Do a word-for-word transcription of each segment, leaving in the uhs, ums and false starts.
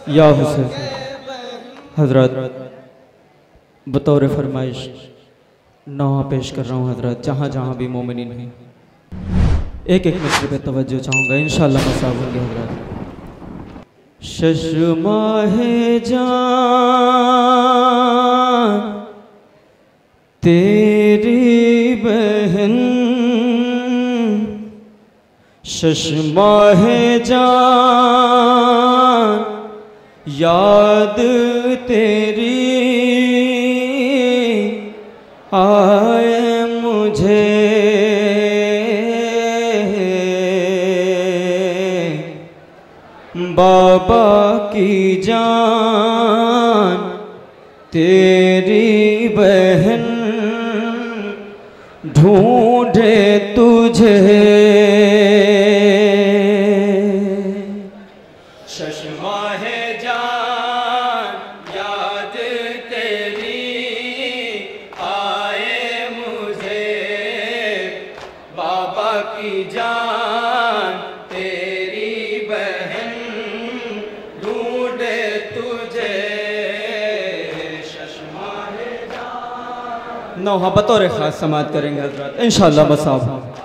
या हुसैन हजरत बतौर फरमाइश नौहा पेश कर रहा हूँ हजरत, जहाँ जहाँ भी मोमिनीन हैं एक एक मिनट पे तवज्जो चाहूँगा, इंशाअल्लाह मसाब होंगे हजरत। शशमाहे जान तेरी बहन, शशमाहे जान याद तेरी आए मुझे, बाबा की जान तेरी बहन ढूंढे तुझे, शशमाहे जान याद तेरी आए मुझे, बाबा की जान तेरी बहन ढूंढे तुझे, शशमाहे जान। नौहा बतौर खास समात करेंगे हजरत इंशाअल्लाह मसाब।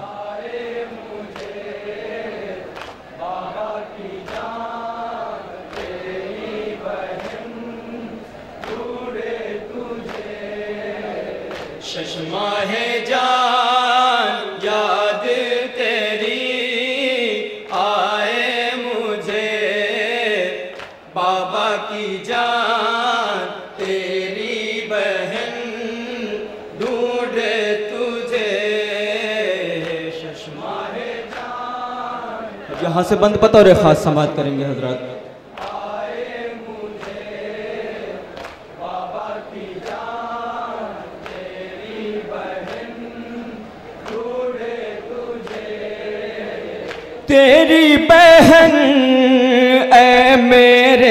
शशमाहे जान याद तेरी आए मुझे, बाबा की जान तेरी बहन ढूंढे तुझे, शशमाहे जान। यहाँ से बंद पता और खास समात करेंगे हजरत। तेरी बहन ऐ मेरे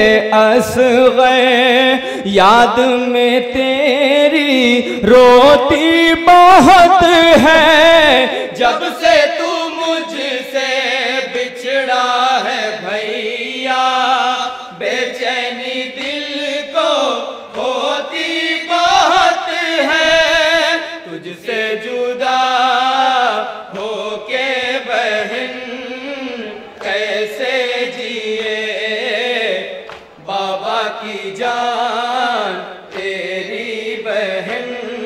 असग़र याद में तेरी रोती बहुत है, जब से तू मुझसे बिछड़ा है भैया, बेचैनी दिल को होती बहुत है, तुझसे जुदा होके बहन कैसे जिए, बाबा की जान तेरी बहन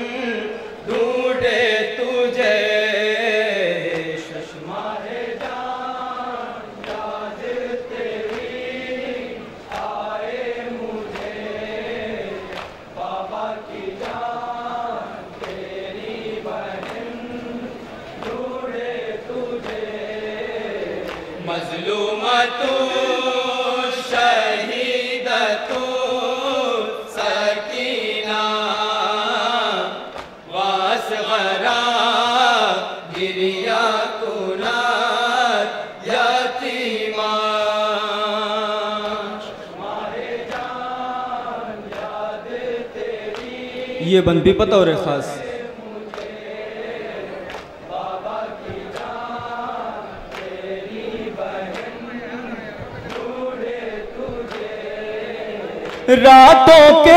ढूंढे तुझे, शशमाहे जान याद तेरी आए मुझे, बाबा की जान तेरी बहन ढूंढे तुझे, मज़लूमा तू शहीदा तू सकीना वासग़रा गिरिया कुनात यतीमा, शशमाहे जान याद तेरी। ये बंद भी पता और खास रातों के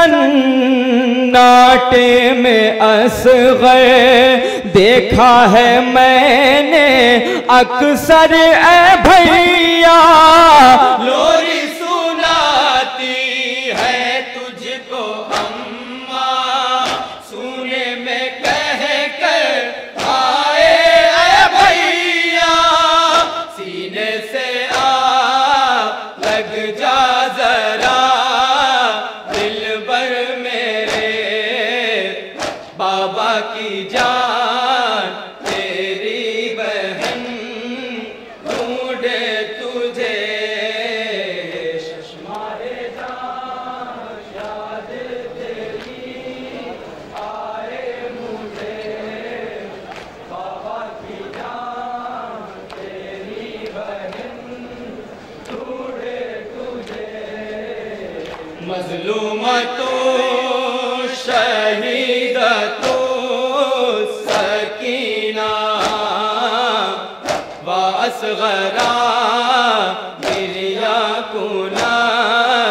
सन्नाटे में असग़र देखा है मैंने अक्सर ऐ भैया, लोरी सुनाती है तुझको अम्मा, सुने में कह कर आए ऐ भैया, सीने से आ लग जा जरा बाबा की जान तेरी बहन ढूंढे तुझे, शशमाहे जान याद तेरी आए मुझे, बाबा की जान तेरी बहन ढूंढे तुझे, मज़लूमा तू शहीदा तू सकीना वासग़रा गिरिया कुनात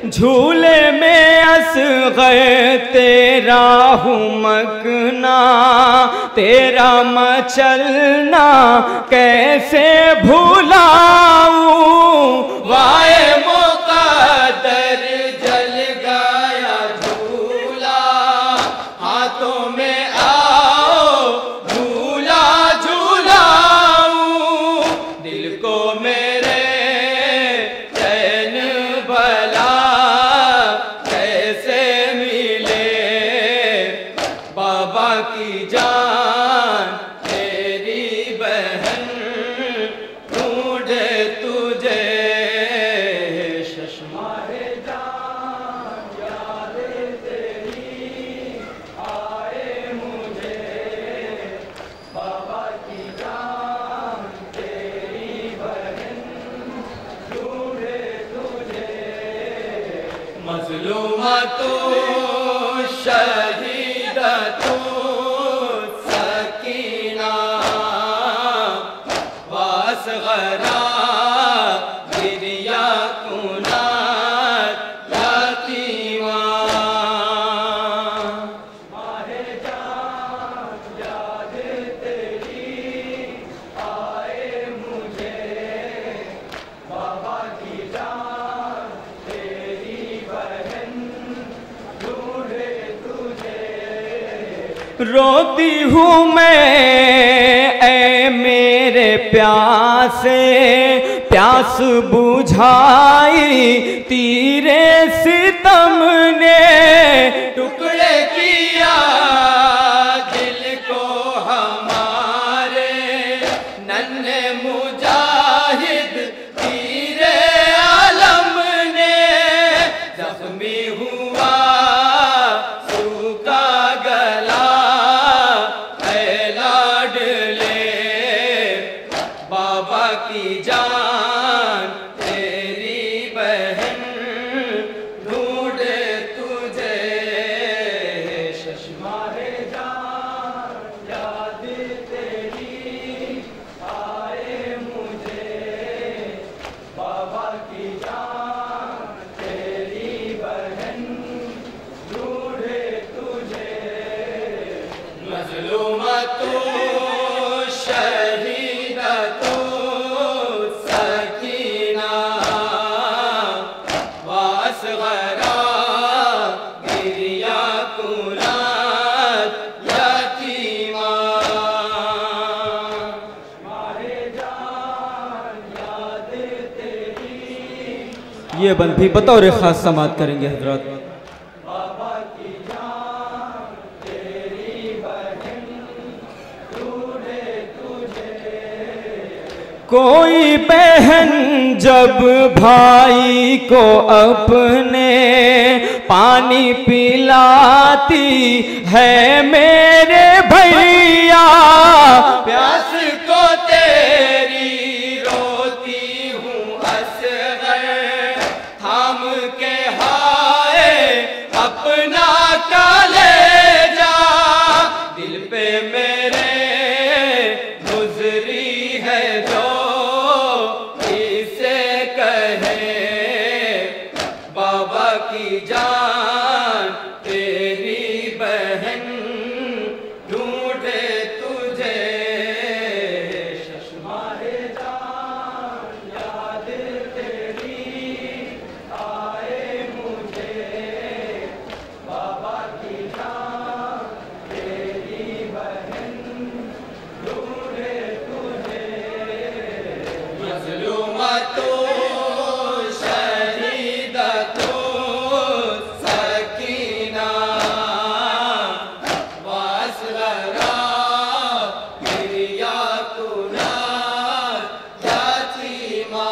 झूले में असग़र तेरा हूँ मगना, तेरा मचलना कैसे भुलाऊं। वाए मुक़द्दर जल गया झूला, हाथों में आओ झूला झूलाऊं। दिल को मेरे चैन भला कैसे मिले, बाबा की जान तेरी बहन ढूंढे तुझे। शशमारे जान याद तेरी आए मुझे, बाबा की जान तेरी बहन ढूंढे तुझे। मज़लूमा तो शहीदा तो सकीना, वासग़रा गिरिया कुनात यतीमा। माहे जान याद तेरी आए मुझे, बाबा की जान तेरी बहन ढूंढे तुझे। रोती हूँ मैं ऐ मेरे प्यासे, प्यास बुझाई तीरे सितम ने। टुकड़े किया दिल को हमारे, नन्हे मुजाहिद तीरे आलम ने। जख्मी हुआ सूखा गला ऐ लाडले, बाबा की जान तेरी बहन ढूंढे तुझे। शशमारे जान याद तेरी आए मुझे, बाबा की जान तेरी बहन ढूंढे तुझे। मज़लूमा तो शहीदा तो सकीना, वासग़रा गिरिया कुनात यतीमा। माहे जान याद तेरी। ये बंद भी बतौर ख़ास समात करेंगे हज़रात। बाबा की जान तेरी बहन ढूंढे तुझे। कोई बहन जब भाई को अपने पानी पिलाती है मेरे भैया, प्यास को तेरी रोती हूँ असग़र, थाम के हाय अपना कलेजा। दिल पे मेरे गुज़री है जो इसे कहे, बाबा की जान तेरी बहन ढूंढे तुझे। शशमारे जान याद तेरी आए मुझे, बाबा की जान तेरी बहन ढूंढे तुझे। मज़लूमा तो शहीदा तो सकीना, वासग़रा गिरिया कुनात यतीमा।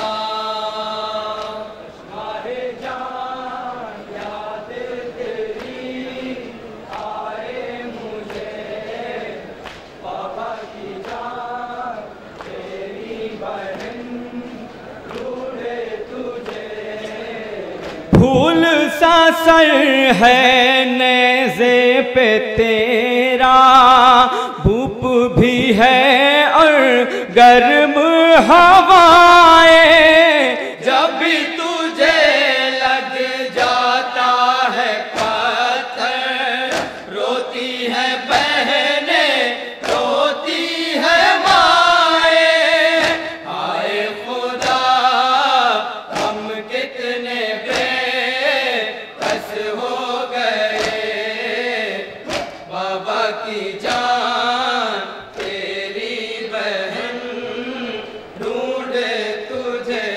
माहे जान याद तेरी आए मुझे, बाबा की जान तेरी बहन ढूंढे तुझे। फूल सा सर है नेज़े पे तेरा, धूप भी है और गर्म हवाएं। जब भी तुझे लगे रोती है बहने, रोती है माए, हाय खुदा हम कितने बेबस हो गए। बाबा की जान तेरी बहन ढूंढे तुझे,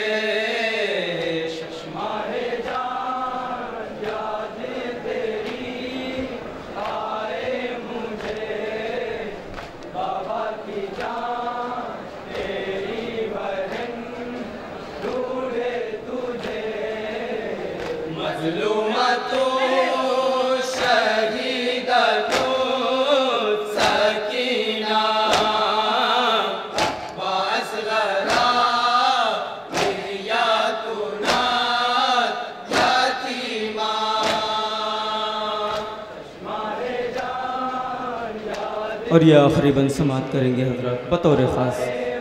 शश्माए जान याद तेरी आए मुझे। बाबा की जान तेरी बहन ढूंढे तुझे। मजलूमा तो शहीदा तो सकीना, वासगरा मिलिया तू नात यतीमा। शश्माए जान याद और ये आखिरी बंद समात करेंगे हजरत बतौर ख़ास।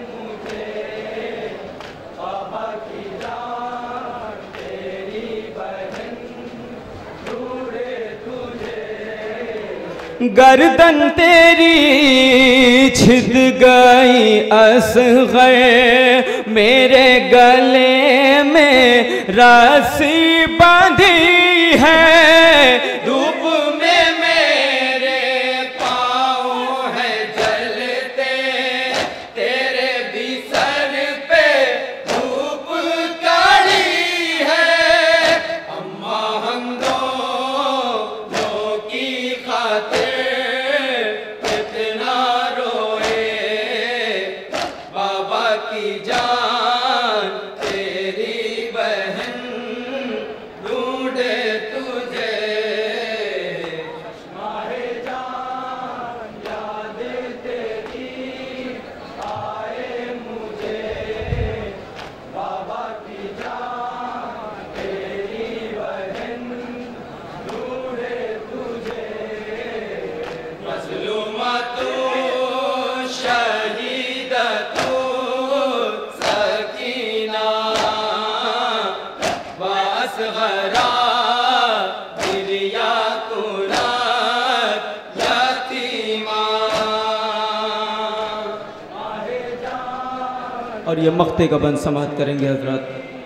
बाबा की जान तेरी बहन ढूंढे तुझे। गर्दन तेरी छिद गई असग़र, मेरे गले में रस्सी बंधी है। धूप में मेरे पाँव है जलते, तेरे भी सर पे धूप काली है। अम्मा हम दोनों की खातिर कितना रोए। बाबा की जान तेरी बहन ढूंढे तुझे। शश्माए जान याद तेरी आए मुझे। बाबा की जान तेरी बहन ढूंढे तुझे। मजलूमा तू शहीदा तू सकीना, वासगरा मिलिया तू नात यतीमा। और ये मख्ते का बंद समात करेंगे हजरत।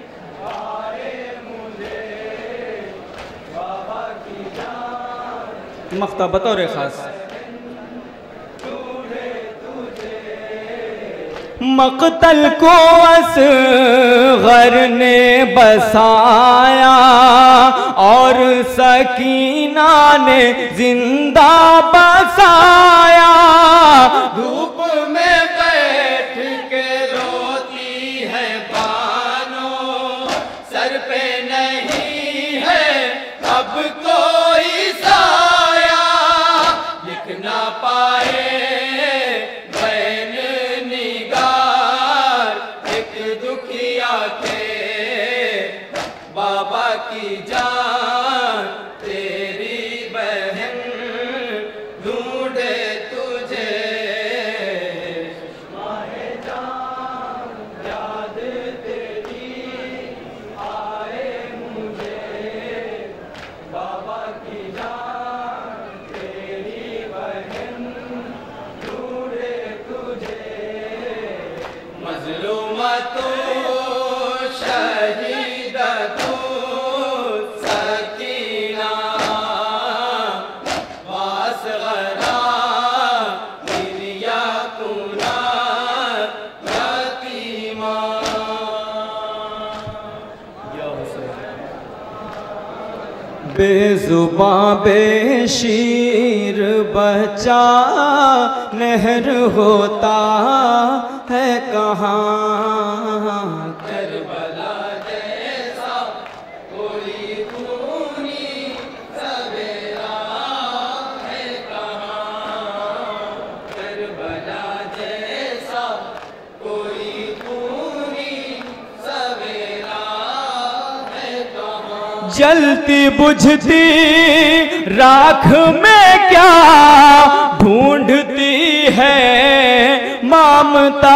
मख्ता बतौर ख़ास। मक़तल को असग़र ने बसाया और सकीना ने जिंदा बसाया। धूप में बैठ के रोती है बानो, सर पे नहीं है अब कोई साया। लिख ना पाए बहन निगार एक दुखिया के। बाबा की जान तेरी बहन ढूंढे तुझे। शश्माए जान याद तेरी आए मुझे। बाबा की जान तेरी बहन ढूंढे तुझे। मजलूमा तो शहीदा तो सकीना, वासगरा मिलिया तू नात यतीमा। बेजुबां बेशीर बच्चा नहर होता है कहाँ। करबला जैसा कोई खूनी सवेरा है कहाँ। करबला जैसा कोई खूनी सवेरा है कहाँ। जलती बुझती राख में क्या ढूंढती है ममता।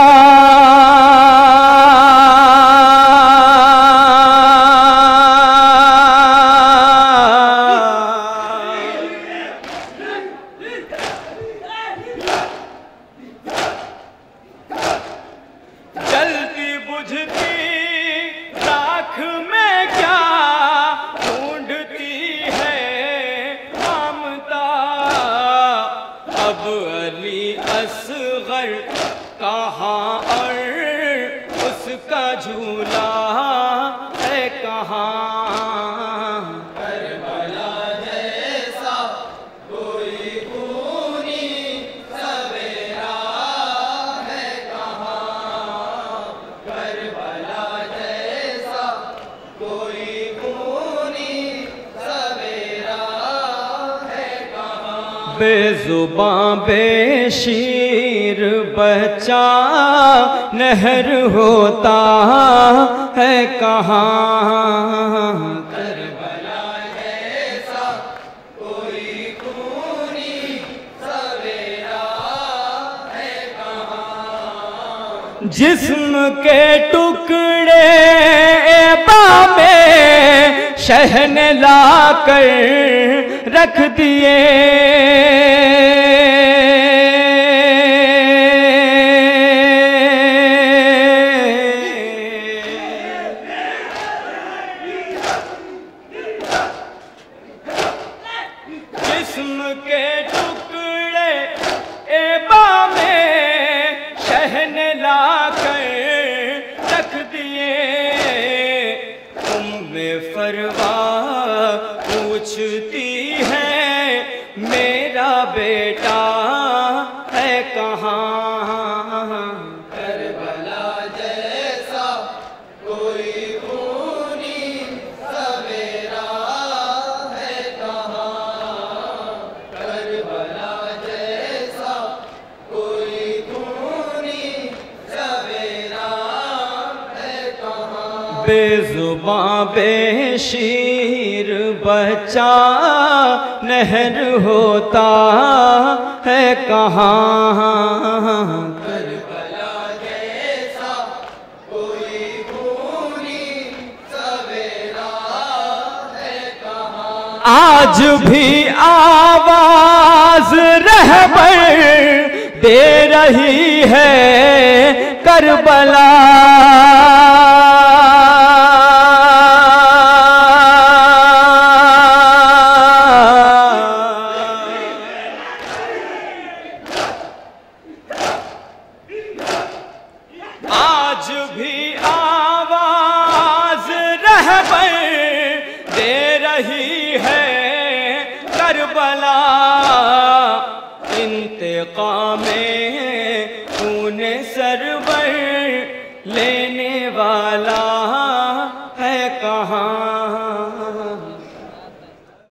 अब अली असगर कहाँ और उसका झूला है कहाँ। करबला जैसा कोई खूनी सवेरा है कहाँ। करबला जैसा कोई खूनी सवेरा है कहाँ। बेजुबां बेशीर बच्चा नहर होता है कहाँ। करबला जैसा कोई खूनी सवेरा है कहाँ। जिस्म के टुकड़े बामे शहन ला कर रख दिए। जिस्म के टुकड़े एबा में शहन ला कर रख दिए। उम्मे फरवा पूछती है मेरा बेटा है कहाँ। करबला जैसा कोई खूनी सवेरा है कहाँ। करबला जैसा कोई खूनी सवेरा है कहाँ। बेजुबां बेशीर बच्चा नहर होता है कहाँ। करबला जैसा कोई खूनी सवेरा है कहाँ। आज भी आवाज रहबर दे रही है करबला। आज भी आवाज रहबर दे रही है करबला। इंतकाम खून सर